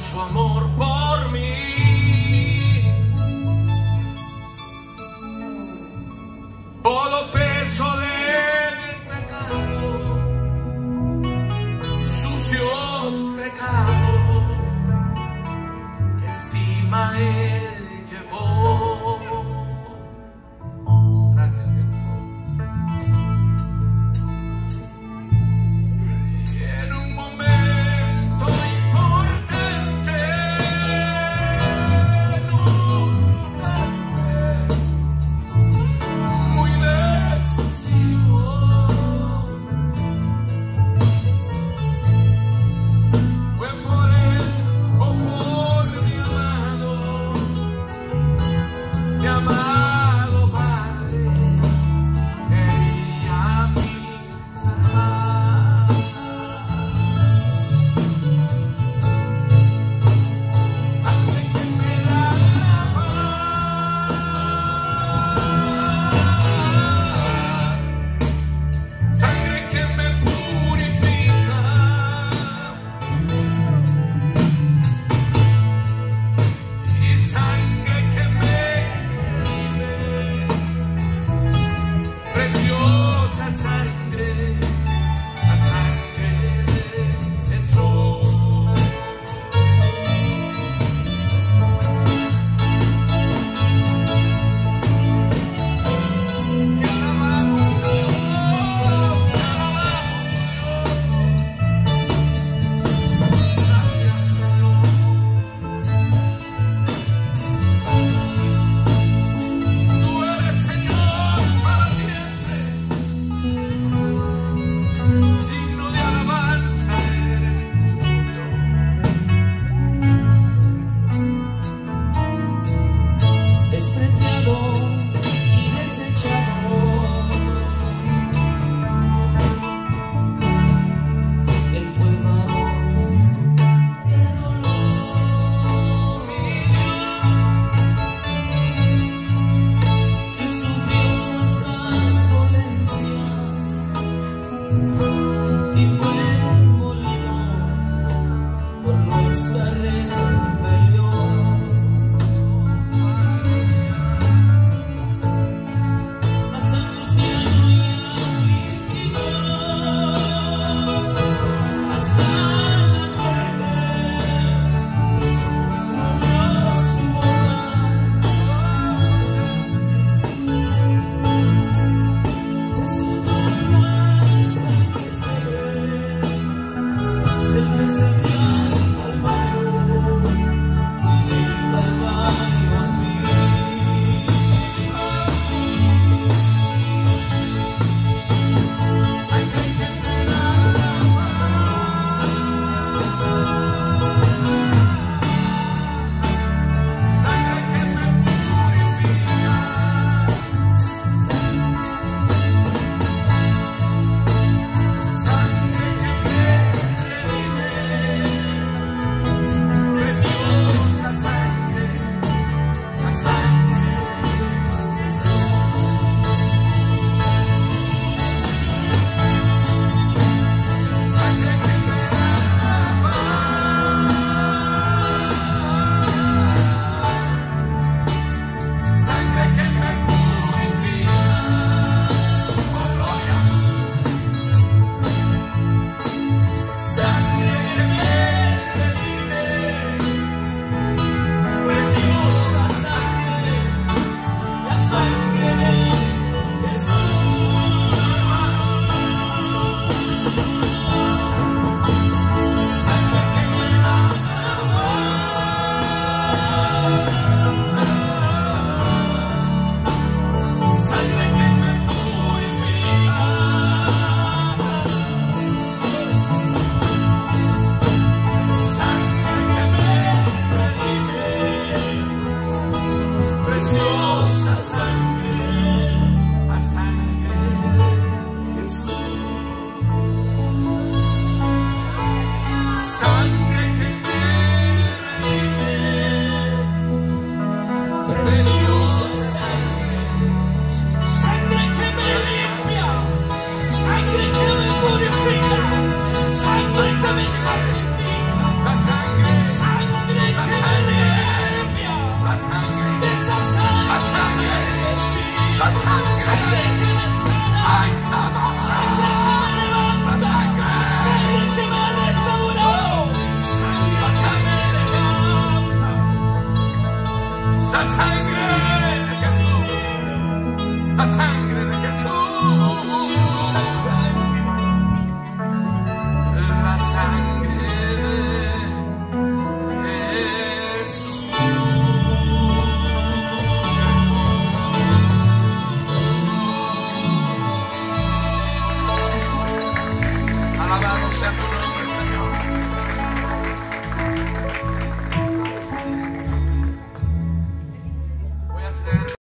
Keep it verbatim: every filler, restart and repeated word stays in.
su amor por mí. Todo peso del pecado, sucios pecados, que encima Él llevó. Gracias, Jesús. Y en un momento importante, en un instante muy decisivo, fue por Él o por mi amado, mi amado Padre, quería a mí salvar. Sangre que me lava, sangre que me purifica, y sangre que me redime, preciosa sangre, la sangre de Jesús. Te alabamos, Señor, te alabamos, Señor. Gracias, Señor. Tú eres Señor para siempre, digno de alabanza eres tú, Dios. Despreciado y desechado, Él fue varón de dolor, que sufrió nuestras dolencias y fue molido por nuestra rebelión. Más angustiado y afligido hasta la muerte, murió su boca. De su dolor hasta que se ve, del que se dio al Calvario, y el Calvario a mí. Sangre que me lava, sangre que me purifica, sangre que me redime, preciosa sangre, la sangre de Jesús. Sangre que me lava, sangre que me purifica, oh gloria, sangre que me redime, preciosa sangre, la sangre de Jesús. Sangre que me lava, sangre que me purifica, sangre que me redime, preciosa sangre, la sangre de Jesús. Sangre que me redime, preciosa sangre, Sangre que me limpia, sangre que me purifica, sangre que me santifica, la sangre, sangre La sangre. Ay, sana.